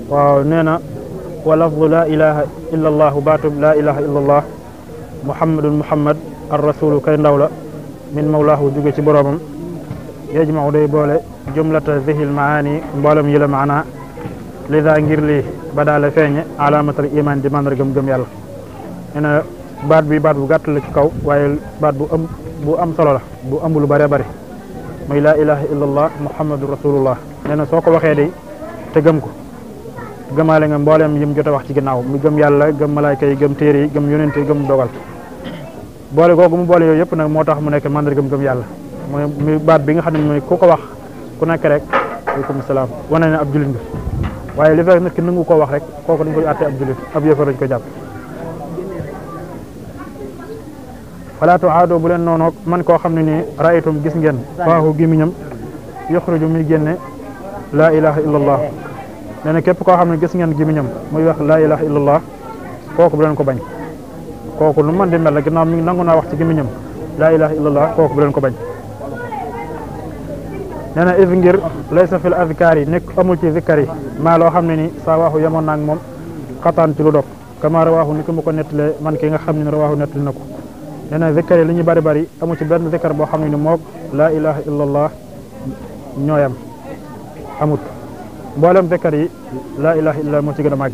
waaw nee na wa lafdu laa ilaha illa allahu baatub laa ilaha illa allah muhammadun muhammad ar rasulu kay ndaw la min mawlaahu jóge ci boroomam yajmau day boole jumlata zihil maani mboolem yi la maana lida ngir lii ba daale feeñe alaamatal iman di mandargam gëm yàlla nee na baat bi baat bu gàtt la ci kaw waaye baat bu am solo la bu ëmb lu bare bari muy laa ilaha illa allah muhammadu rasulullah nee na soo ko waxee day te gëm ko gëmaale nga mbooleem yim jot a wax ci ginnaaw mu gëm yàlla gëm malaayka yi gëm téere yi gëm yonente yi gëm dogal boole googu mu boole yooyu yëpp nag moo tax mu nekk mandargam gëm yàlla muy baat bi nga xam ne mooy ku ko wax ku nekk rek aleykum salaam wane ne ab jullit nga waaye li fekk nit ki nangu koo wax rek kooku dañ koy àtte ab jullit ab yëfar dañ ko jàpp fala tuaado bu leen noonoog man koo xam ne nii raaytum gis ngeen faahu gémmiñam yuxruju muy génne laa ilaha illa allah nee na képp koo xam ne gis ngeen gémmiñam muy wax laa ilaha illa allah kooku bu leen ko bañ kooku lu mën di mel la ginnaaw mi nangu naa wax ci gémmiñam laa ilaha illa allah kooku bu leen ko bañ nee na if ngir laysa fil azkaar yi nekk amul ci zikkar yi maa loo xam ne ni saa waaxu yemoon naag moom xataan ci lu dog kama rawaahu ni ki mu ko nettalee man ki nga xam ne rawaahu nettali na ko nee na zikkar yi li ñu bari bari amu ci benn zikkar boo xam ne ni moog laa ilaha illa allah ñooyam amut mboolem zikkar yi laa ilaha illa allah moo ci gën a màgg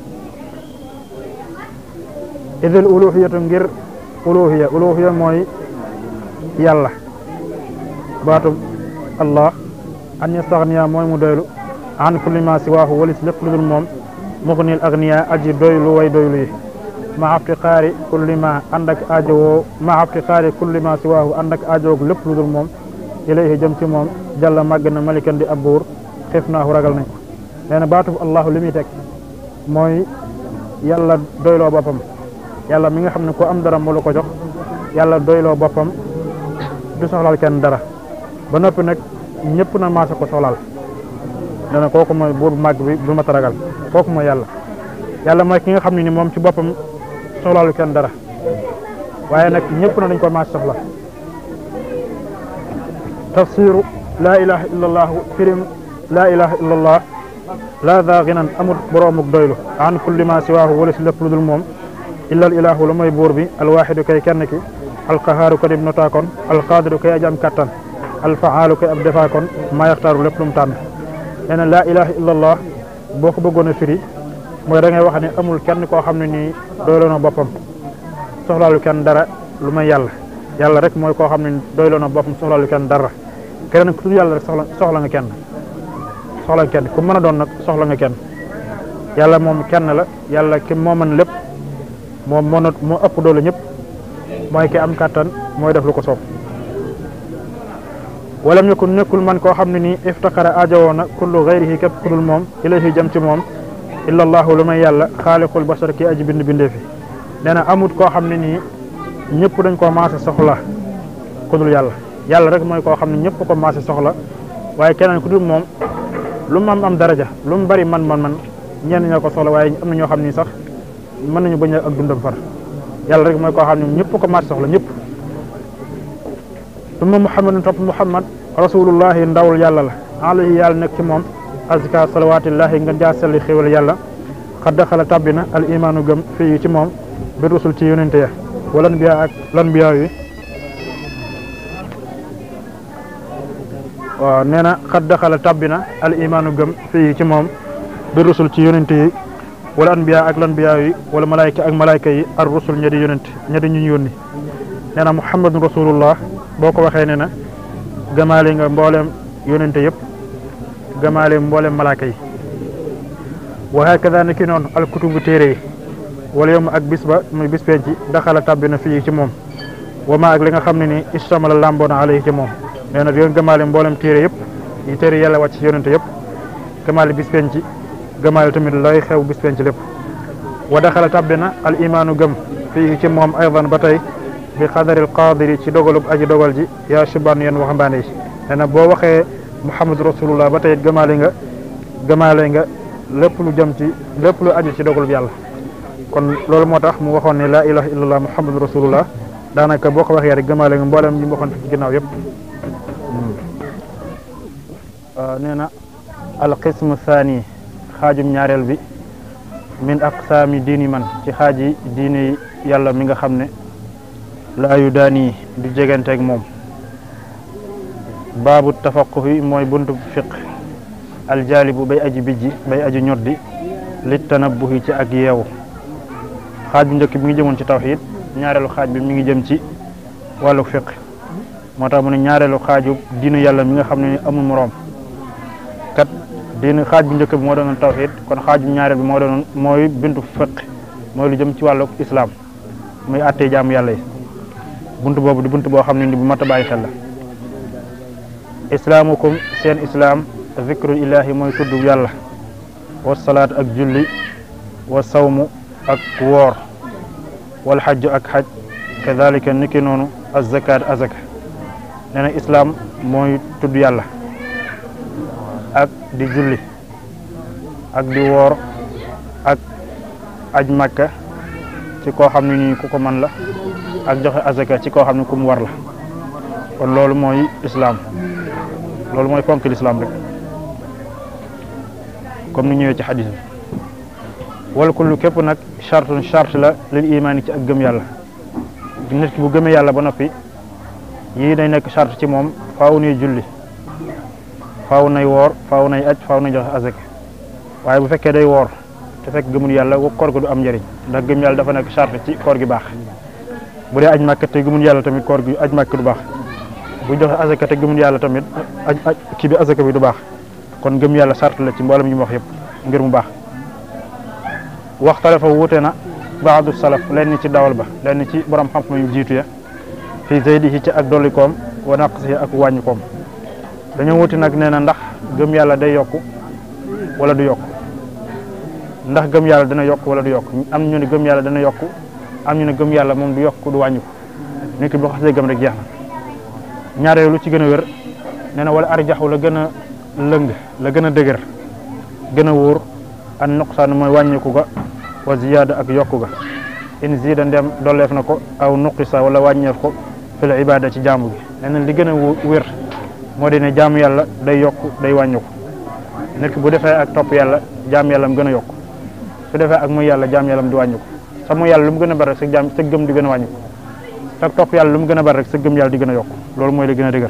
idil uluhiyatu ngir uluhiya mooy yàlla baatu allah an yastaghniya mooy mu doylu an kulli ma siwaahu walis lépp lu dul moom mughnil aghniya aji doylu way doylu yi ma aftiqaari kulli ma ànd ak aajowoo ma aftiqaari kulli ma siwaahu ànd ak aajowoog lépp lu dul moom ilayhi jëm ci moom jàlla màgg na malikan di ab buur xif naahu ragal nañ ko nee na baatub allahu li muy teg mooy yàlla doyloo boppam yàlla mi nga xam ne ko am dara moo la ko jox yàlla doyloo boppam du soxlaal kenn dara ba noppi nag ñëpp na maasa ko soxlaal nee na kooku mooy buur bu màgg bi bu mat a ragal kooku mooy yàlla mooy ki nga xam ne ni moom ci boppam soxlaalu kenn dara waaye nag ñëpp na dañ ko maas soxla tafsiru laa ilaha illa allahu firim laa ilaha illa allah laa daa ginan amul boroomuk doylu an kulli ma siwaahu wala si lépp lu dul moom illa al ilahu la mooy buur bi alwaxidu kay kenn ki alqahaaru ko dib notaakoon alqaadiru kay ajam kattan alfaalu kay ab defaakoon maa yaxtaaru lépp lu mu tànn nee na laa ilaha illa allah boo ko bëggoon a firi mooy da ngay wax ne amul kenn koo xam ne nii doyloo na boppam soxlaalu kenn dara lu may yàlla rek mooy koo xam ne doyloo na boppam soxlaalu kenn dara keneen ku yàlla rek soxla nga kenn ku mën a doon nag soxla nga kenn yàlla moom kenn la yàlla ki moo mën lépp moom moo ëpp doole ñëpp mooy ki am kàttan mooy def lu ko soob walam yakun nekkul man koo xam ne nii iftaqara ajowoo na kullu gayrihi képp ku dul moom ilayhi jëm ci moom illa allahu lu may yàlla xaaliqul bashar ki aji bindee fi nee na amut koo xam ne nii ñëpp dañ koo maase soxla ku dul yàlla rek mooy koo xam ne ñëpp ko maase soxla waaye keneen ku dul moom lu mu am daraja lu mu bari man ñenn ñoo ko soxla waaye am na ñoo xam ni sax mën nañu bañ ak dundam far yàlla rek mooy koo xam ne ñëpp ko maase soxla ñëpp summa muhammadun topp muhammad rasulullahi ndawul yàlla la alayhi yàlla nekk ci moom azka salawatillahi nga jaaselli xéwal yàlla xad daxala tabbi na al imaanu gëm fii ci moom bi rusul ci yonente ya wala anbiya ak lanbiya yi waaw nee na xad daxala tabbi na al imaanu gëm fii ci moom bi rusul ci yonente yi wala anbiya ak lanbiya yi wala malaayka ak malaayka yi ar rusul ña di yonente ña di ñu yónni nee na muhammadun rasulullah boo ko waxee ne na gëmaale nga mbooleem yonente yëpp gëmaale mbooleem malaaka yi wa hakada ni ki noonu alkutubu téere yi wala yowm ak bis ba muy bis penci daxala tàbbi na fii ci moom wa ma ak li nga xam ne ni istamala lamboona alayhi ci moom nee na yoon gëmaale mbooleem téere yëpp yi téere yàlla wàcc ci yonente yëpp gëmaale bis penci gëmaale tamit lay xew bis penci lépp wa daxala tàbbi na al imaanu gëm fii ci moom aydan ba tey bi xadaril qaadiri ci dogalub aji dogal ji yaa shubaan yéen waxambaane yi nee na boo waxee muhammadu rasulullah ba tey gëmaale nga lépp lu jëm ci lépp lu aju ci dogalub yàlla kon loolu moo tax mu waxoon ne laa ilaha illallah muhammadu rasulullah daanaka boo ko waxee rek gëmaale nga mboolem ñi mu waxoon ci ginnaaw yëpp nee na alqismu thani xaajum ñaareel bi min aqsaami diini man ci xaaji diini yàlla mi nga xam ne laa yu daani du jeganteeg moom baabu tafaquhi mooy buntu fiq aljaalibu bay aji bijji bay aji ñoddi li tanabbuhi ci ak yeewu xaaj bu njëkk bi ngi jëmoon ci tawxiid ñaareelu xaaj bi mi ngi jëm ci wàllu fiq moo tax mu ne ñaareelu xaaju diinu yàlla mi nga xam ne amul moroom kat diinu xaaj bu njëkk bi moo doonoon tawxiid kon xaaju ñaareel bi moo doonoon mooy buntu fiq mooy lu jëm ci wàllu islam muy àttee jaamu yàlla yi buntu boobu di buntu boo xam ne ni bu mat a bàyyi xel la islaamukum seen islaam zikrul ilahi mooy tudd yàlla wa salaat ak julli wa sawmu ak woor wal xajju ak xaj kadalika niki noonu azakaat azaka nee na islaam mooy tudd yàlla ak di julli ak di woor ak aj makka ci koo xam ne nii ku ko man la ak joxe azaka ci koo xam ne ku mu war la kon loolu mooy islaam loolu mooy fonk lislaam rek comme ni ñëwee ci xadis bi wala kullu képp nag chartun charte la lil imaani ci ak gëm yàlla nit ki bu gëmee yàlla ba noppi yii day nekk charte ci moom faaw nay julli faaw nay woor faaw nay aj faaw nay joxe azaka waaye bu fekkee day woor te fekk gëmul yàlla koor gi du am njëriñ ndax gëm yàlla dafa nekk charte ci koor gi baax bu dee aj màkk te gëmul yàlla tamit koor gi aj màkk du baax bu joxe azaka te gëmul yàlla tamit kii bi azaka bi du baax kon gëm yàlla charte la ci mboolem ñu mu wax yëpp ngir mu baax waxtale fa wuute na baadu salaf lenn ci dawal ba lenn ci borom xam-xam yu jiitu ya fii zaydihi ci ak dollikoom wa naqsihi ak wàññikoom dañoo wuti nag nee na ndax gëm yàlla day yokku wala du yokku ndax gëm yàlla dana yokk wala du yokk am ñu ne gëm yàlla dana yokk am ñu ne gëm yàlla moom du yokk du wàññiku nit ki boo xasee gëm rek jeex na ñaareelu lu ci gën a wér nee na wala arjaxu la gën a lëng la gën a dëgër gën a wóor an nuqsaan mooy wàññiku ga wa ziyaada ak yokku ga in zida ndem dolleef na ko aw nuqisa wala wàññeef ko fil ibada ci jaamu gi nee na li gën a wér moo di ne jaamu yàlla day yokku day wàññiku nit ki bu defee ak topp yàlla jaam yàllam gën a yokku su defee ak muy yàlla jaam yàllam di wàññiku sa muy yàlla lu mu gën a bari rek sa gëm di gën a wàññiku sa topp yàlla lu mu gën a bari rek sa gëm yàlla di gën a yokku loolu mooy li gën a dëgër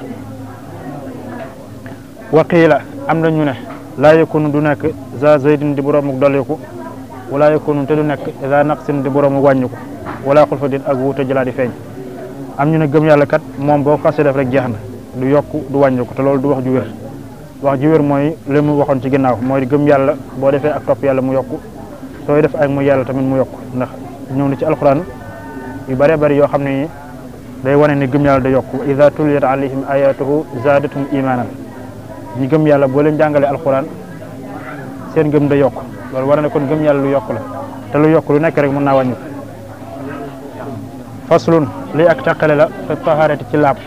waqiila am na ñu ne laa yakunu du nekk za zaydin di boroomu dolliku wala yakunu te du nekk za naqsin di boroomu wàññiku wala xulfatin ak wuute jëlaa di feeñ am ñu ne gëm yàlla kat moom boo xasee def rek jeex na du yokku du wàññiku te loolu du wax ju wér wax ju wér mooy li mu waxoon ci ginnaaw mooy gëm yàlla boo defee ak topp yàlla mu yokku sooy def ak mu yàlla tamit mu yokku ndax ñëw na ci alquran yu bëree bëri yoo xam ne day wane ne gëm yàlla da yokku ida tuliyat alayhim ayatuhu zaadatum imanan ñi gëm yàlla boo leen jàngalee alquran seen gëm da yokku loolu war na kon gëm yàlla lu yokku la te lu yokku lu nekk rek mën naa wàññi faslun lii ak taqale la fi taharati ci laab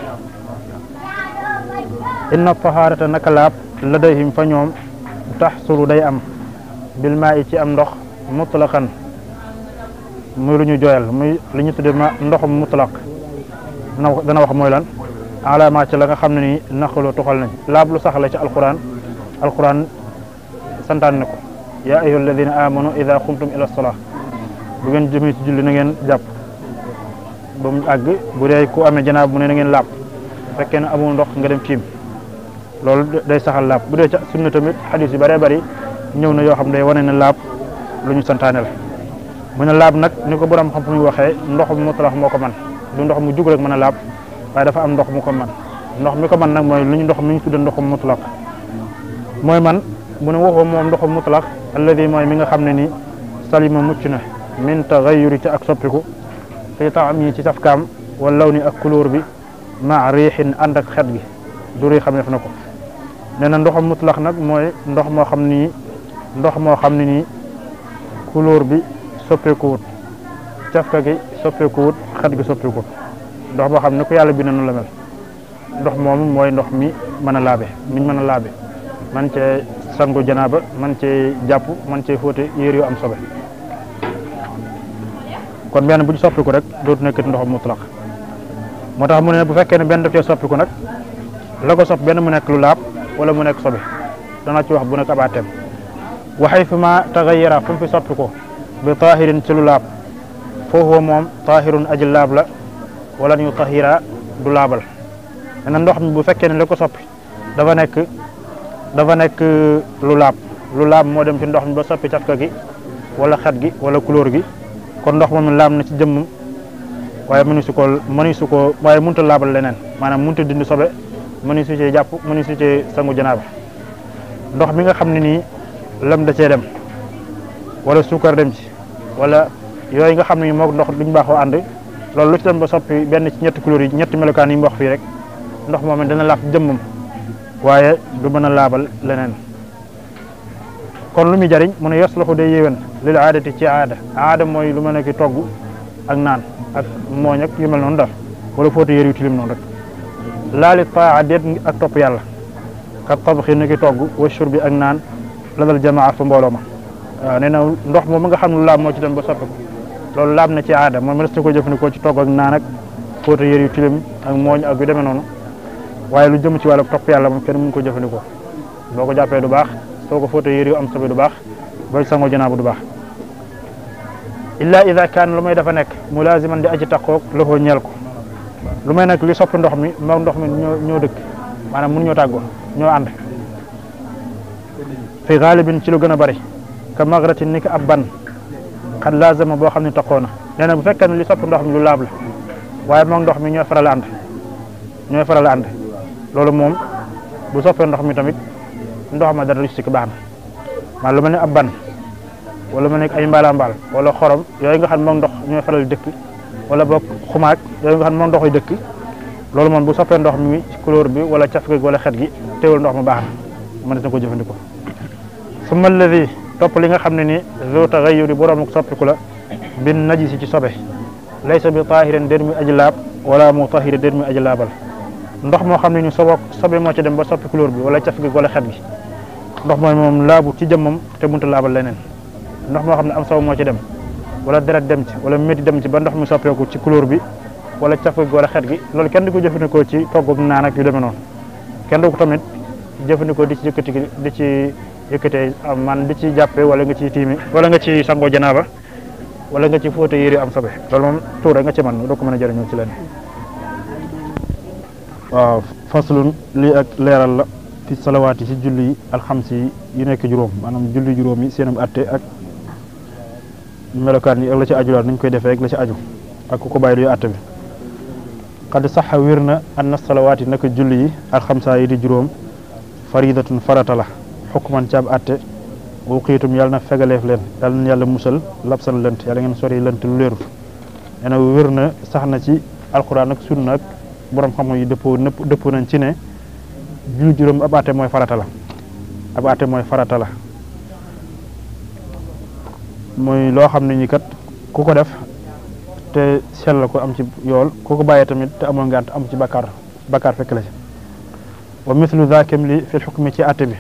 inna taharata naka laab ladayhim fa ñoom taxsulu day am bil maa yi ci am ndox mutlaqan muy lu ñu jooyal muy li ñu tudde ma ndoxum mutlaq dana wax mooy lan alama ci la nga xam ne nii naqalu tuxal nañ laab lu sax la ci alquran santaan ne ko yaa ayyuha alladina amanu ida qumtum ila salaa bu ngeen jëmee ci julli na ngeen jàpp ba mu àgg bu dee ku amee janaab mu ne na ngeen laab fekkee ne amul ndox nga dem tiim loolu day saxal laab bu dee ca sunna tamit xadis yu bëree bëri ñëw na yoo xam ne day wane ne laab lu ñu santaane la mu ne laab nag ni ko borom xam fu ñu waxee ndox mu mutlaq moo ko man du ndox mu jug rek mën a laab waaye dafa am ndox mu ko man ndox mi ko man nag mooy lu ñu ndox mi ñu tudde ndoxum mutlaq mooy man mu ne waxoo moom ndoxum mutlaq alladi mooy mi nga xam ne nii salima mucc na min taxayuri ci ak soppiku fi taam yi ci safkaam wala law ni ak couleur bi ma riixin ànd ak xet gi du rii xam def na ko nee na ndoxum mutlaq nag mooy ndox moo xam ne nii couleur bi soppeekuwut cafka gi soppeekuwut xet gi soppeekuwut ndox boo xam ne ku yàlla bi na nu la mel ndox moomu mooy ndox mi mën a laabe miñ mën a laabe man cee sangu janaaba man cee jàpp man cee fóote yére yu am sobe kon benn bu ñu soppiku rek dootu nekkati ndoxam mutlaq moo tax mu ne bu fekkee ne benn daf cee soppiku nag la ko sopp benn mu nekk lu laab wala mu nekk sobe danaa ci wax bu nekk abaateem wa haythu ma taxayyara fu mu fi soppi ko bi taahirin ci lu laab foofu moom taahirun aji laab la wala ñu tahira du laabal nee na ndox mi bu fekkee ne la ko soppi dafa nekk lu laab moo dem ci ndox mi ba soppi cafka gi wala xet gi wala couleur gi kon ndox moom laab na ci jëmmam waaye mënu su ko waaye mënut a laabal leneen maanaam mënut a dindi sobe mënu su cee jàpp mënu su cee sangu janaaba ndox mi nga xam ne nii lam da cee dem wala suukar dem ci wala yooyu nga xam ne moom ndox duñ baaxoo ànd loolu lu ci dem ba soppi benn ci ñetti couleur yi ñetti melokaan yi mu wax fii rek ndox moom dana laab jëmmam waaye du mën a laabal leneen kon lu muy jariñ mu ne yasluxu day yéwén lil aadati ci aada mooy lu ma nekk togg ak naan ak mooñ ak yu mel noonu daal wala fóote yër yu tilim noonu rek laali taa déet ak topp yàlla kat tabaxi ni ki togg wa shurbi ak naan la dal jamaa fa mbooloo ma waaw nee na ndox moom nga xam ne lu laab moo ci dem ba soppi ko loolu laab na ci aada moom mënees na ko jëfandikoo ci togg ak naan ak fóote yër yu tilim ak mooñ ak yu demee noonu waaye lu jëm ci wàllu topp yàlla moom kenn mënu ko jëfandikoo boo ko jàppee du baax soo ko fóote yër yu am sobe du baax booy sangoo janaaba du baax illa ida kaan lu may dafa nekk mulaziman di aji taqoog loxoo ñeel ko lu may nag li soppi ndox mi moom ndox mi ñoo dëkk maanaam mënu ñoo tàggoo ñoo ànd fi gaalibin ci lu gën a bari ka magratin ni ki ab ban xat lazama boo xam ne taqoo na nee na bu fekkee ne li soppi ndox mi lu laab la waaye moom ndox mi ñooy faral a ànd loolu moom bu soppee ndox mi tamit ndox ma dara lu ci sikk baax na maa lu mel ne ab ban wala mu nekk ay mbaal wala xorom yooyu nga xam ne moom ndox ñooy faral dëkk wala boog xumaag yooyu nga xam ne moom ndox yi dëkk loolu moom bu soppee ndox mi ci couleur bi wala caf gi wala xet gi teewul ndox ma baax na mën na ko jëfandikoo summa alladi topp li nga xam ne ni zo taxayyuri borom ak soppiku la bin najisi ci sobe laysa bi taahirin déet muy aji laab wala mu tahiri déet muy aji laabal ndox moo xam ne ni sobe moo ci dem ba soppi couleur bi wala caf gi wala xet gi ndox mooy moom laabu ci jëmmam te mënut a laabal leneen ndox moo xam ne am saw moo ci dem wala deret dem ci wala métti dem ci ba ndox mi soppeeku ci couleur bi wala caf gi wala xet gi loolu kenn du ko jëfandikoo ci togg ak naan ak yu demee noonu kenn du ko tamit jëfandikoo di ci yëkkatee man di ci jàppee wala nga ci tiimi wala nga ci sangoo janaaba wala nga ci fóote yére am sobe loolu moom tuur rek nga ci man doo ko mën a jëriñoo ci leen waaw faslun lii ak leeral la fi salawaat yi si julli yi alxamsi yi nekk juróom maanaam julli juróom yi seenam atte ak melokaan yi ak la ci aju daal nañ koy defee ak la ci aju ak ku ko bàyyi luy atte bi xad saxa wér na anna salawaat yi naka julli yi alxamsa yi di juróom faridatun farata la xukman ci ab atte wuqiitum yàlla na fegaleef leen yàlla na yàlla musal labsan lënt yàlla ngeen sori lënt lu leerut nee na wér na sax na ci alquran ak sunna ak borom xam yi dëppoo nañ ci ne julli juróom ab atte mooy farata la mooy loo xam ne ñi kat ku ko def te sell ko am ci yool ku ko bàyyee tamit te amul ngànt am ci bakkaar fekk la ci wa mithlu zakem li fi xukmi ci atte bi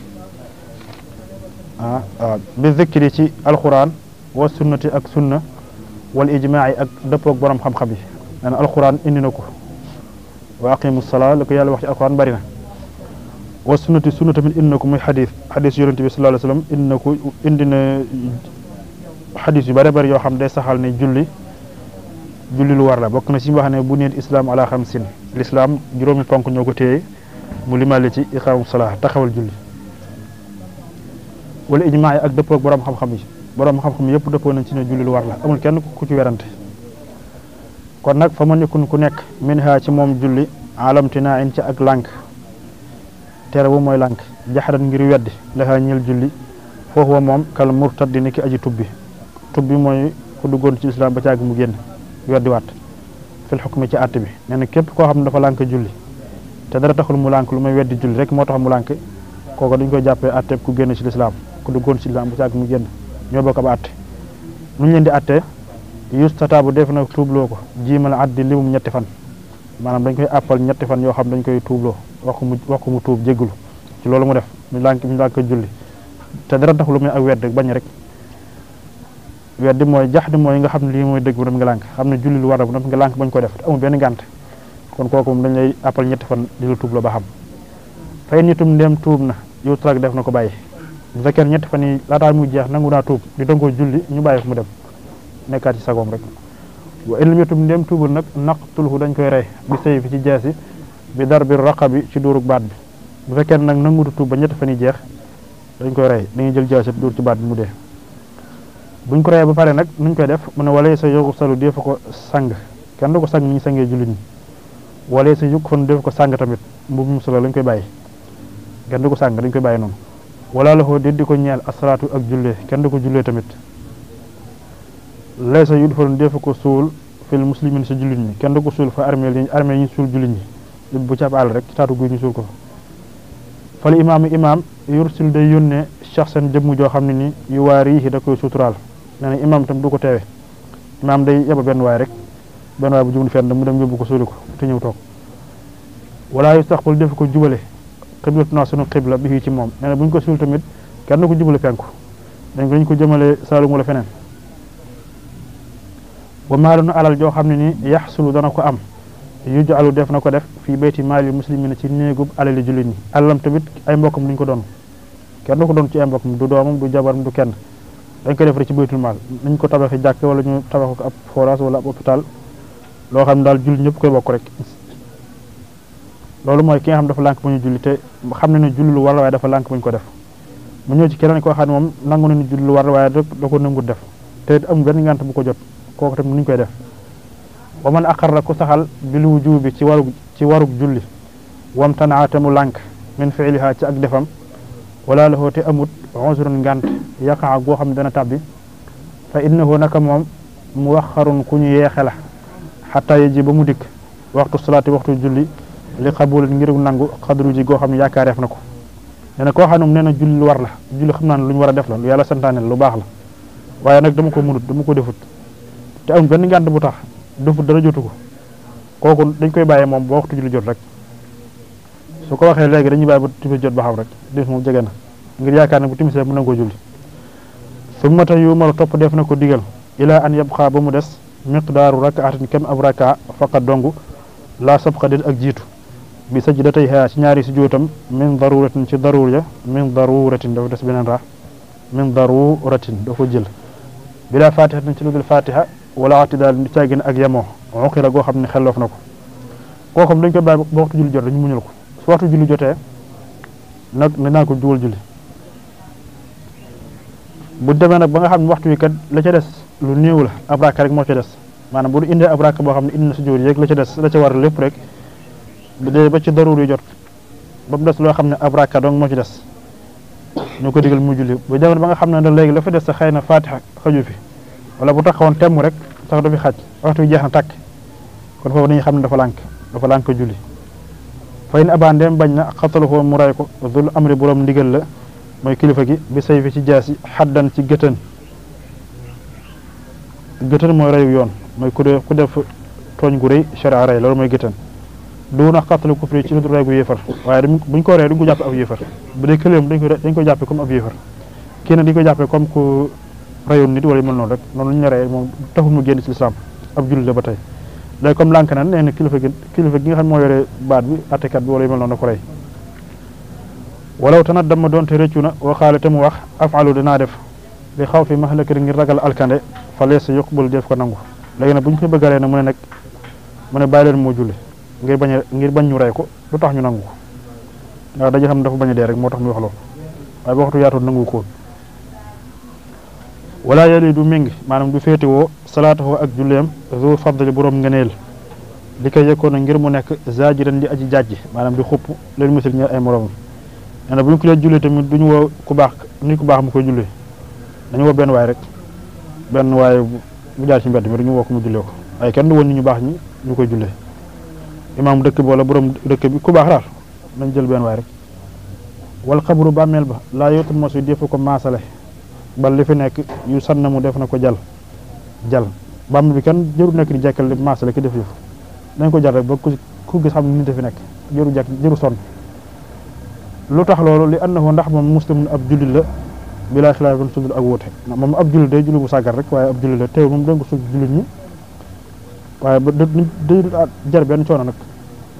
bi zikri ci alquran wa sunnati ak sunna wal ijmaai ak dëppoog borom xam-xam yi nee na alquran indi na ko wa aqimu salaa la ko yàlla wax ci alquran bari na wa sunnati sunna tamit indi na ko muy xadis yonente bi sallallahu alayhi wasallam indi na xadis yu bari yoo xam day saxal ne julli lu war la bokk na ci wax ne bu neen islam ala xamsin l'islam juróomi ponk ñoo ko téye mu limale ci iqaamu salaa taxawal julli wala ijmaa ak dëppoo ak borom xam-xam yëpp dëppoo nañ ci ne julli lu war la amul kenn ku ci werante kon nag fa ma nekkun ku nekk min ha ci moom julli alamtinaa in ci ak lànk tere bu mooy lànk jaxaran ngir weddi laxaa ñeel julli foofu wa moom kal murtaddi ni ki aji tubbi mooy ku duggoon ci islam ba caag mu génn weddi waat fil xukmi ci àtt bi nee na képp koo xam ne dafa lànk julli te dara taxul mu lànk lu may weddi julli rek moo tax mu lànk kooku dañ koy jàppee àtteeb ku génn ci lislaam ku duggoon ci lislaam ba caag mu génn ñoo bokk ab àtte nu ñu leen di àttee yustataabu def na tuubloo ko jiimal addi limum ñetti fan maanaam dañ koy àppal ñetti fan yoo xam dañ koy tuubloo wax ko mu tuub jéggulu ci loolu mu def mu lànk julli te dara tax lu muy ak wedd bañ rek weddi mooy jaxdi mooy nga xam ne lii mooy dëgg bu dem nga lànk xam ne julli lu war a bu dem nga lànk bañ ko def te amul benn gànt kon kooku moom dañ lay àppal ñetti fan di la tuubloo ba xam fay nitum ndéem tuub na yow trak def na ko bàyyi bu fekkee ñetti fan yi laataa muy jeex nangu naa tuub di dongoo julli ñu bàyyi ko mu dem nekkaat ci sagoom rek wa in lam yatub ndem tuubul nag naqtulhu dañ koy rey bi sëy fi ci jaasi bi darbi raqabi ci dóorug baat bi bu fekkee nag nangutu tuub ba ñetti fan yi jeex dañ koy rey dañuy jël jaasi dóor ci baat bi mu dee buñ ko reyee ba pare nag nuñ koy def mu ne wala sa yogu salu def ko sang kenn du ko sang ni ñu sangee jullit ñi wala sa yukk fan def ko sang tamit mbubu mu solo lañ koy bàyyi kenn du ko sang dañ koy bàyyi noonu wala la xoo déddi ko ñeel asalaatu ak jullee kenn du ko jullee tamit lay sa yud fan def ko suul fil muslimin sa jullit ñi kenn du ko suul fa armée yi ñu suul jullit ñi bu ci ab àll rek ci taatu guy ñu suul ko fa fal imaam yursil day yónnee shaxsan jëmm joo xam ne ni yu waarihi da koy suturaal nee na imaam tam du ko teewe imaam day yeba benn waay rek benn waay bu jublu fenn mu dem yóbbu ko suuli ko te ñëw toog wala yustaqbal def ko jubale xiblatuna sunu xibla bi ci moom nee na bu ñu ko suul tamit kenn du ko jubale penku dañ ko jëmale Saalum wala feneen wa maalun alal joo xam ne ni yaxsulu dana ko am yuj'alu def na ko def fii bayti maali muslimina ci néegub alali jullit ñi alalam tamit ay mbokkam duñ ko doon kenn du ko doon ci ay mbokkam du doomam du jabaram du kenn dañ ko def rek ci baytul maal nañ ko tabaxi jàkk wala ñu tabax ko ab forage wala ab hôpital loo xam ne daal jullit ñëpp koy bokk rek loolu mooy ki nga xam dafa lànk ba ñu julli te xam ne ne julli lu war la waaye dafa lànk ba ñu ko def mu ñëw ci keneen koo xam ne moom nangu na ni julli lu war la waaye da ko nangut def te amul benn ngànt bu ko jot kooku tamit nuñ koy def wa man aqarra ku saxal bil wujubi ci warug julli wam tanaate mu lànk min fiiliha ci ak defam wala la te amut uzrun ngànt yaqaa goo xam ne dana tabbi fa innahu naka moom mu waxarun ku ñu yeexe la xataa yeji ba mu dikk waxtu salaati waxtu julli li xabul ngir nangu xadru ji goo xam ne yaakaareef na ko nee na koo xam ne nee na julli lu war la julli xam naa ne lu ñu war a def la lu yàlla santaane lu baax la waaye nag dama ko mënut dama ko defut te amul benn ngànt bu tax defut dara jotu ko kooku dañ koy bàyyee moom ba waxtu julli jot rek su ko waxee léegi dañuy bàyyi ba timis jot ba xam rek timis moom jege na ngir yaakaar ne bu timisee mën na koo julli summa ta yumaru topp def na ko digal ilaa an yabqa ba mu des miqdaaru rakaatin kem ab raka faqat dongu laa sabqa dit ak jiitu bi sajdatay ha ci ñaari sujjóotam min daruratin ci darur ya min daruratin dafa des beneen ra min daruratin dafa jël bila fatihatin ci lu dul fatiha wala ati daal di caagin ak yemoo xira goo xam ne xelloof na ko koo xam dañ koy bàyyi ba waxtu julli jot dañu muñul ko su waxtu julli jotee nag naa ko jugal julli bu demee nag ba nga xam ne waxtu wi kat la ca des lu néew la ab raaka rek moo ca des maanaam bu indee ab raaka boo xam ne indi na sujjóot yeeg la ca des la ca war lépp rek bu dee ba ci daruur yi jot ba mu des loo xam ne ab raaka donc moo ci des ñu ko digal mu julli bu demee ba nga xam ne léegi la fa des sa xëy na fatiha xaju fi wala bu taxawoon temm rek sax du fi xaj waxtu wi jeex na tàkk kon foofu dañuy xam ne dafa lànk julli fay na abandeem bañ na xataluxoo mu ray ko dul amri borom ndigal la mooy kilifa gi bi say fi ci jaasi xaddan ci gëtën mooy reyu yoon mooy ku def tooñ gu rëy sharia rey loolu mooy gëtën du na xatalu kufri ci lu dul rey gu yéefar waaye buñ ko rey duñ ko jàppe ab yéefar bu dee këleem dañ ko jàppe comme ab yéefar kii nag dañ ko jàppe comme ku rayoon nit wala yu mel noonu rek noonu lu ñu la rey moom taxul mu génn ci lislaam ab julli la ba tey léegi comme lànk nan nee na kilifa gi nga xam moo yore baat bi attekat bi wala yu mel noonu na ko rey walaw tanat dama doonte rëccu na waxaale te mu wax afalu dinaa def li xaw fi mahlakati ngir ragal alkande fa lees yuqbal def ko nangu léegi nag bu ñu koy bëggalee nag mu ne bàyyi leen moo julli ngir bañ ñu rey ko lu tax ñu nangu ko ndax dañu xam ne dafa bañ a dee rek moo tax ñu wax loolu waaye ba waxtu yaatoon nangu ko wala yali du méng maanaam du féetewoo salaatahu ak julleem zu fadli borom ngëneel li koy yëkkoon ngir mu nekk zajiran di aji jàjji maanaam di xupp leen musil ñe ay moromam nee na bu ñu ko lee jullee tamit duñu woo ku baax nit ku baax mu koy jullee dañu woo benn waay rek benn waay bu jaar ci mbedd mi duñu woo ko mu jullee ko waaye kenn du woon nit ñu baax ñi ñu koy jullee imaam dëkk bi wala borom dëkk bi ku baax daal nañ jël benn waay rek wal xabru bàmmeel ba laa yootul mosu defu ko maasale bal li fi nekk yu sanna mu def na ko jal bàmmeel bi kenn jëru nekk di jekkal li maasale ki def yëfu dañ ko jal rek ba ku gis xam ne nit fi nekk jëru sonn lu tax loolu li annahu ndax moom muslimun ab jullit la bilaa xilaafin sudul ak wóote moom ab jullit day julli bu sàggar rek waaye ab jullit la teew moom dañ ko sug jullit ñi waaye ba day jar benn coono nag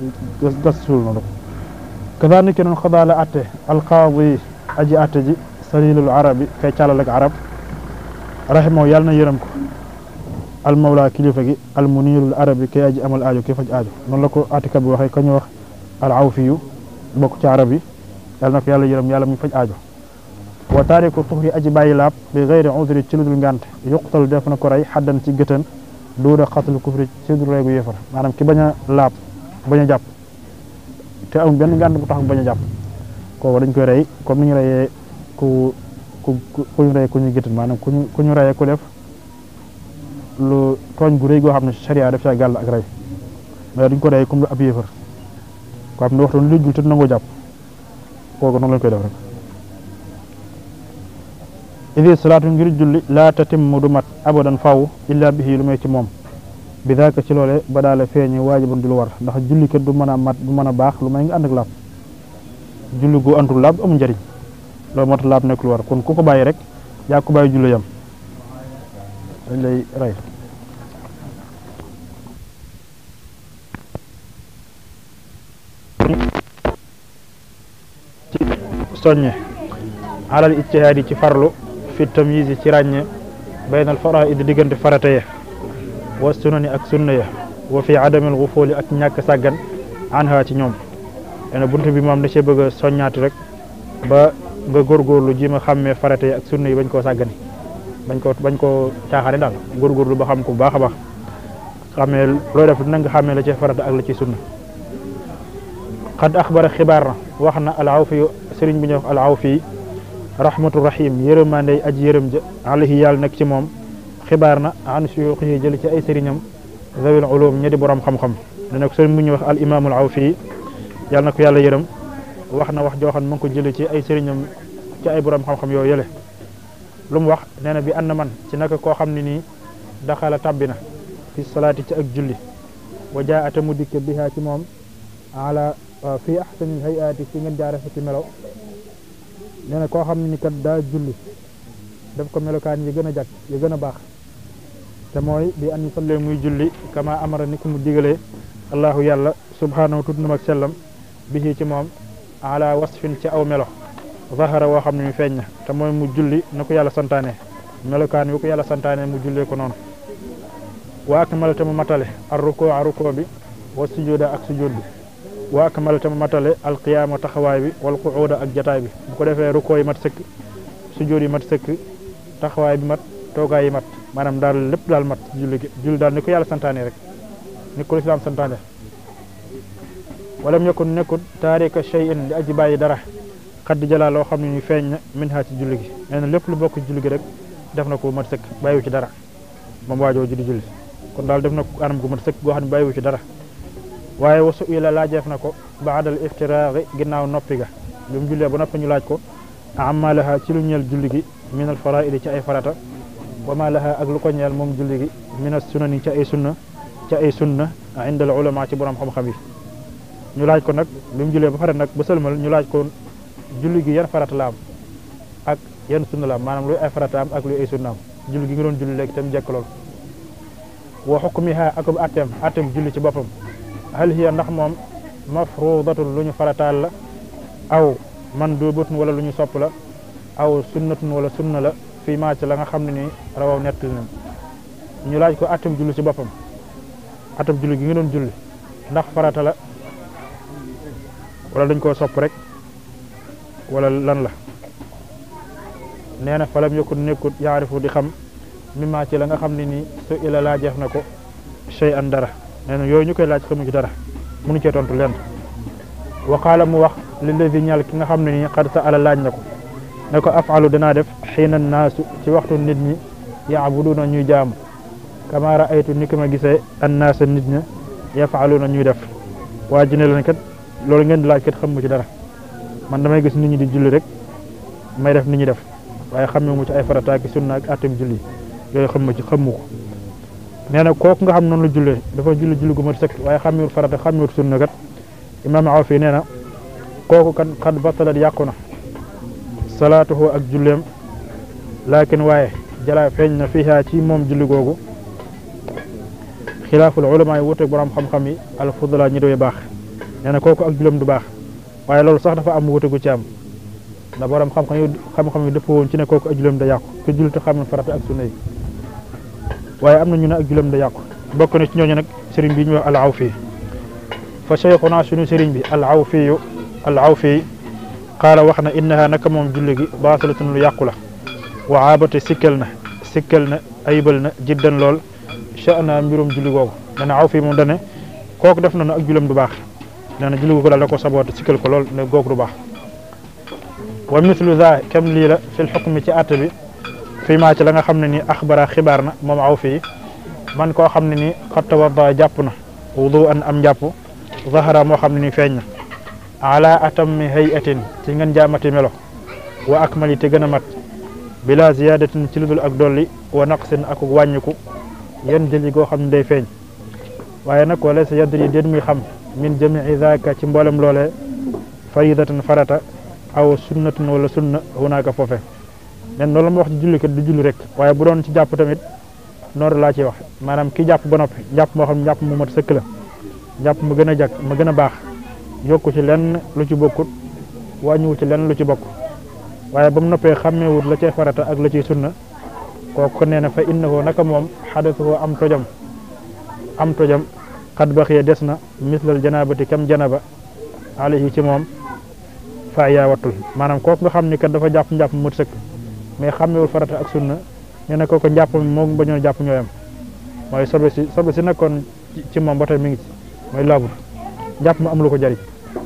gas suul na ko kazaalika noonu xadaa la atte alqaadi aji atte ji salilul arabi kay càllal ak arab rahimahu yàlla na yërëm ko al mawla kilifa gi al munirul arabi kay aji amal aajo kay faj aajo noonu la ko atika bi waxee ka ñu wax al awfiyu bokk ci arab yi yàlla na ko yàlla yërëm yàlla muy faj aajo wa taariku tuxri aji bàyyi laab bi gayri udri ci lu dul ngànt yuqtal def na ko rey xaddan ci gëtën duuda xatul kufri ci dul reegu yéefar maanaam ki bañ a laab bañ a jàpp te amul benn ngànt bu tax bañ a jàpp kooku dañ koy rey comme ni ñu reyee ku ñu reyee ku ñu gëtën maanaam ku ñu reyee ku def lu tooñ gu rëy goo xam ne sharia def ca gàll ak rey mais duñ ko rey comme lu ab yéefar ko xam ne waxtu lu jul te nangoo jàpp kooku noonu lañ koy def rek idi salaatu ngir julli laa tatimmu du mat abadan faw illa bihi lu may ci moom bi daaka ci loole ba daala feeñe waajiban du lu war ndax julli kat du mën a mat du mën a baax lu may nga ànd ak laab julli gu antul laab amul njëriñ loolu moo tax laab nekk lu war kon ku ko bàyyi rek yaa ko bàyyi julli yam dañ lay rey ci soññe alal ijtihaadi ci farlu fi tamyiz ci ràññe baynal faraa'id diggante farata ya wa sunani ak sunna ya wa fi adamil ghufuli ak ñàkk sàggan anha ci ñoom ene buntu bi moom da cee bëgg a soññaati rek ba nga góorgóorlu ji ma xàmmee farata yi ak sunna yi bañ koo sàggani bañ koo caaxaane daal góorgóorlu ba xam ko bu baax a baax xàmmee looy def na nga xàmmee la ci farata ak la ci sunna xad axbara xibaar na wax na al awfi sëriñ bi ñuy wax al awfi rahmatu rahim yërëmandey aji yërëm ja alayhi yàlla nekk ci moom xibaar na an suyuuxihi jël ci ay sëriñam zawil ulum ñi di borom xam-xam ne nag sëriñ bu ñuy wax al imaamul awfi yàlla na ko yàlla yërëm wax na wax joo xam ne mu ngi ko jële ci ay sëriñam ci ay borom xam-xam yoo yële lu mu wax nee na bi ànd man ci naka koo xam ne nii daxala tabbi na fi salaati ci ak julli wa jaa ata mu dikke bihaa ci moom ala fi ahsanil hayaati ci ngeen jaare fa ci melaw nee na koo xam ne ni kat daa julli def ko melokaan yi gën a jàkk yi gën a baax te mooy bi an sallee muy julli kama amara ni ko mu digalee allahu yàlla subhanahu tudd na ak sellam bi ci moom ala wasfin ci aw melo zahara woo xam ne mi feeñ na te mooy mu julli na ko yàlla santaane melokaan wi ko yàlla santaane mu jullee ko noonu wa akmala te mu matale ar ruko bi wa sujuda ak sujud bi wa akmala te mu matale al qiyaama taxawaay bi wal qu'uda ak jataay bi bu ko defee ruko yi mat sëkk sujud yi mat sëkk taxawaay bi mat toogaay yi mat maanaam daal lépp daal mat julli daal ni ko yàlla santaane rek ni ko lislaam santaane walam yakun nekkut taarika shay'in di aji bàyyi dara xaddi jalaa loo xam ne ñu feeñ na min ha ci julli gi nee na lépp lu bokk julli gi rek def na ko mat sëkk bàyyiwu ci dara moom waajoo ji di julli kon daal def na ko anam gu mat sëkk goo xam ne bàyyiwu ci dara waaye wasu ila laajeef na ko baadal iftiraaxi ginnaaw noppi ga bi mu jullee ba noppi ñu laaj ko amma laha ci lu ñeel julli gi min al faraa'id ci ay farata wa ma laha ak lu ko ñeel moom julli gi min as sunani ci ay sunna inda al ulama ci borom xam-xam yi ñu laaj ko nag bi mu jullee ba pare nag ba sëlmal ñu laaj ko julli gi yan farata la am ak yan sunna la am maanaam luy ay farata am ak luy ay sunna am julli gi nga doon julli léegi tam jekk lool wa hukmiha ak atteem julli ci boppam hal hiya ndax moom mafrudatun lu ñu farataal la aw mandubatun wala lu ñu sopp la aw sunnatun wala sunna la fii maa ci la nga xam ne ni rawaw nett na ñu laaj ko atteem julli ci boppam atteem julli gi nga doon julli ndax farata la wala dañ koo sopp rek wala lan la nee na falam yokut nekkut yaarifu di xam mimma ci la nga xam ne nii su ila laajeef na ko shay an dara nee na yooyu ñu koy laaj xamu ci dara mënu cee tontu leen wa qaala mu wax lillazi ñal ki nga xam ne nii xad sa ala laaj na ko ne ko afalu danaa def xiina naasu ci waxtu nit ñi yaabuduna ñuy jaamu kama raaytu ni ki ma gisee annaasa nit ña yafaluna ñuy def waa ji ne leen kat loolu ngeen di laaj kat xamu ci dara man damay gis nit ñi di julli rek may def nit ñi def waaye xamu mu ci ay farata ak sunna ak atem julli yooyu xamu ko nee na kooku nga xam noonu la jullee dafa julli gu mat sëkk waaye xamuwul farata xamuwul sunna kat imaam Awfi nee na kooku kan xad batalat yàqu na salaatuhu ak julleem laakin waaye jala feeñ na fiha ci moom julli googu xilaaful ulama yi wuute borom xam-xam yi al fudala ñi doy baax nee na kooku ak julleem du baax waaye loolu sax dafa am wuute gu ci am ndax borom xam-xam yi dëppoo woon ci ne kooku ak julleem da yàqu ke julli te xamul farata ak sunna yi waaye am na ñu ne ak julleem da yàqu bokk na ci ñooñu nag sëriñ bi ñu wax al-Awfi fa cheikhuna suñu sëriñ bi al-Awfi qaala wax na innaha naka moom julli gi baatilatun lu yàqu la wa aabate sikkal na ayibal na jiddan lool sha'na mbirum julli googu nee na Awfi moom dane kooku def na ak julleem du baax nee na julli googu daal da ko saboote sikkal ko lool ne googu du baax wa mithlu za kem lii la fil xukmi ci àtte bi fii maa ci la nga xam ne nii axbara xibaar na moom Awfi man koo xam ne nii xat tawadda jàpp na wudu an am njàpp zahara moo xam ne nii feeñ na ala atammi hayatin ci ngeen jaamati melo wa akmali te gën a mat bila ziyadatin ci ludul ak dolli wa naqsin ak wàññiku yan jëli goo xam ne day feeñ waaye nag wala sa yadri déet muy xam min jamii zaaka ci mboolem loolee faridatan farata aw sunnatun wala sunna hunaaka foofe nen loolu ma wax ci julli kat du julli rek waaye bu doon ci jàpp tamit noonu laa ciy wax maanaam ki jàpp ba noppi jàpp moo xam ne jàpp mu mat sëkk la jàpp mu gën a jag ma gën a baax yokku ci lenn lu ci bokkut wàññiwu ci lenn lu ci bokk waaye ba mu noppee xàmmeewut la cay farata ak la ciy sunna kooku nee na fa innahu naka moom xadasuhu am tojam xat baxiya des na mislal janabati kam janaba alayhi ci moom fa yaa wattul maanaam kooku nga xam ni kat dafa jàpp mu mat sëkk mais xàmmeewul farata ak sunna nee na kooku njàpp moom bañoo jàpp ñooyam mooy sobe si nekkoon ci moom ba tey mi ngi ci mooy laabur njàpp ma am lu ko jariñ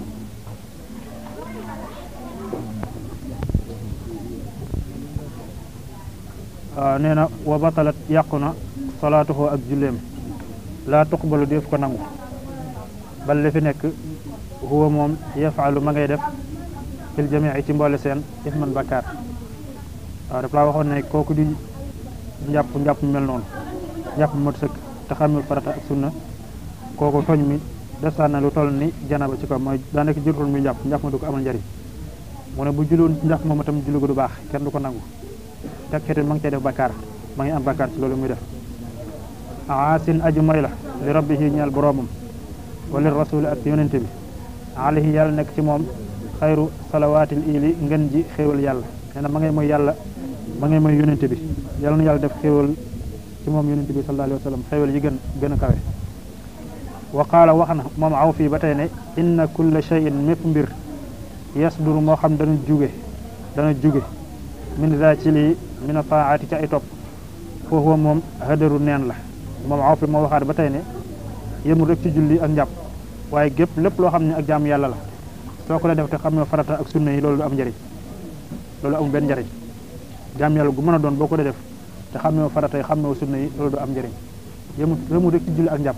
nee na wa batalat yàqu na salaatuhu ak julleem laa tuqbalu def ko nangu bal li fi nekk huwa moom yafaalu ma ngay def fil jamii ci mboole seen isman bakkaar waaw daf laa waxoon ne kooku di njàpp mel noonu njàpp mot sëkk te xamul farata ak sunna kooku tooñ mi desaan na lu toll ni janaba ci ko mooy daanaka jërutul muy njàpp ma du ko amal njariñ mu ne bu julloon njàpp moom itam julli ko du baax kenn du ko nangu teg xeetu ma ngi cay def bakkaar ma ngi am bakkaar ci loolu muy def aasin aju moy la li rabbihi ñeel boroomam wa li rasuli ak yonente bi alayhi yàlla nekk ci moom xayru salawaatil ili ngën ji xéewal yàlla nee na ma ngay mooy yàlla ma ngay mooy yonente bi yàlla na yàlla def xéewal ci moom yonente bi sallallahu alayhi wa sallam xéewal yi gën a kawe wa qaala wax na moom Awfi ba tey ne inna kulla shay'in mépp mbir yasduru moo xam dana jóge min za ci lii min a taati ci ay topp foofu moom hadaru neen la moom Awfi moo waxaat ba tey ne yemul rek ci julli ak njàpp waaye gépp lépp loo xam ne ak jaamu yàlla la soo ko la def te xam ne farata ak sunna yi loolu du am njëriñ loolu amul benn njëriñ jaamu yàlla gu mën a doon boo ko def te xam ne farata yi xam ne sunna yi loolu du am njëriñ yemul rek ci julli ak njàpp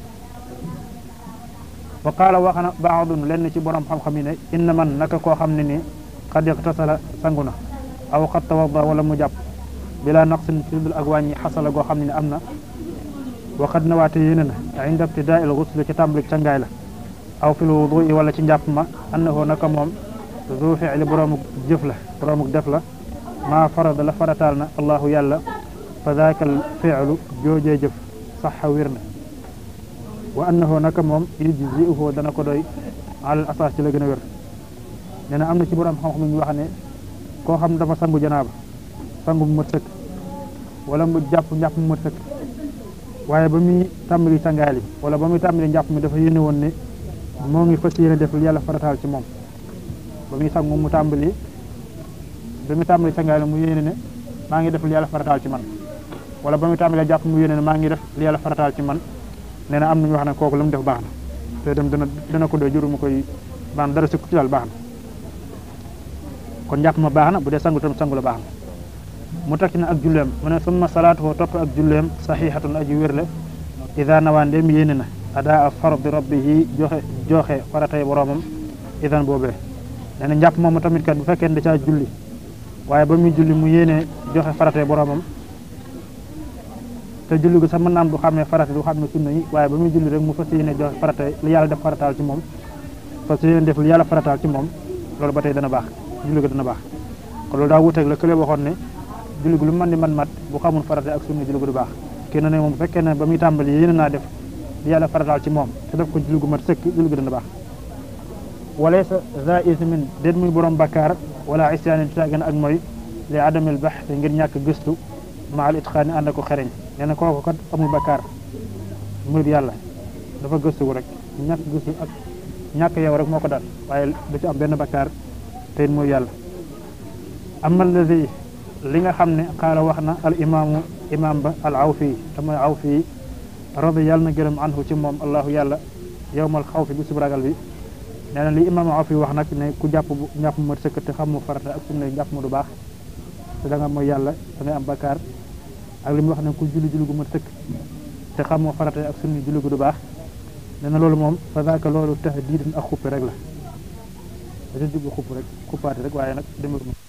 wa qaala wax na baadun lenn ci borom xam-xam yi ne inna man naka koo xam ne ni xad iqtasala sangu na aw xad tawadda wala mu jàpp bila naqsin ci dul ak wàññi xasala goo xam ne am na wa xad nawaate yéene na inda ibtidaa il ghusl ci tàmbali cangaay la aw fil wudu'i wala ci njàpp ma annahu naka moom zu fi'li boroomuk jëf la boroomuk def la maa farada la farataal na allahu yàlla fa daaka al fi'lu joojee jëf saxa wér na wa annahu naka moom yujzi'uhu dana ko doy alal asaas ci la gën a wér nee na am na ci borom xam-xam ñu wax ne koo xam dafa sangu janaaba sangu mu mat sëkk wala mu jàpp njàpp mu mat sëkk waaye ba muy tàmbali sangaay li wala ba muy tàmbali njàpp mi dafa yéene woon ne moo ngi fas yéene def yàlla farataal ci moom ba muy sangu mu tàmbali sangaay li mu yéene ne maa ngi def yàlla farataal ci man wala ba muy tàmbali jàpp mu yéene ne maa ngi def yàlla farataal ci man nee na am nañu wax ne kooku la mu def baax na te dem dana ko doy juru mu koy baan dara sukk ci daal baax na kon njàpp ma baax na bu dee sangu tam sangu la baax na mu tekki na ak julleem mu ne summa salaatuhu topp ak julleem saxiixatun aji wér la ida nawaa ndem yéene na adaa fardi rabbihi joxe faratay boroomam idan boobee nee na njàpp moomu tamit kat bu fekkee da caa julli waaye ba muy julli mu yéene joxe faratay boroomam te julli gi sax mën naa am du xam ne farata du xam ne sunna yi waaye ba muy julli rek mu fas yéene joxe faratay li yàlla def farataal ci moom fas yéene def li yàlla farataal ci moom loolu ba tey dana baax julli gi dana baax kon loolu daa wuteeg la kële waxoon ne julli gi lu mën di man mat bu xamul farata ak sunna julli gi du baax kii na ne moom bu fekkee ne ba muy tàmbali yéene naa def li yàlla farataal ci moom te def ko julli gu mat sëkk julli gi dana baax walaysa za ismin déet muy borom bakkaar wala isyaanin gën ak mooy li adamil bax te ngir ñàkk gëstu maal itqaani ànd ko xereñ nee na kooku kat amul bakkaar murid yàlla dafa gëstu rek ñàkk gëstu ak ñàkk yow rek moo ko daal waaye du ci am benn bakkaar te it mooy yàlla ama allazi li nga xam ne xaala wax na al imaamu imaam ba al awfi te mooy awfi radi yàlla na gërëm anhu ci moom allahu yàlla yowmal xawfi bi subragal bi nee na li imaam awfi wax nag ne ku jàpp mu mat sëkk te xam mu farata ak sunna jàpp mu du baax te da nga mooy yàlla da ngay am bakkaar ak li mu wax ne ku julli gu mat sëkk te xam mu farata ak sunna julli gu du baax nee na loolu moom fa daaka loolu tax diidin ak xuppi rek la da jublu xupp rek xuppaati rek waaye nag demul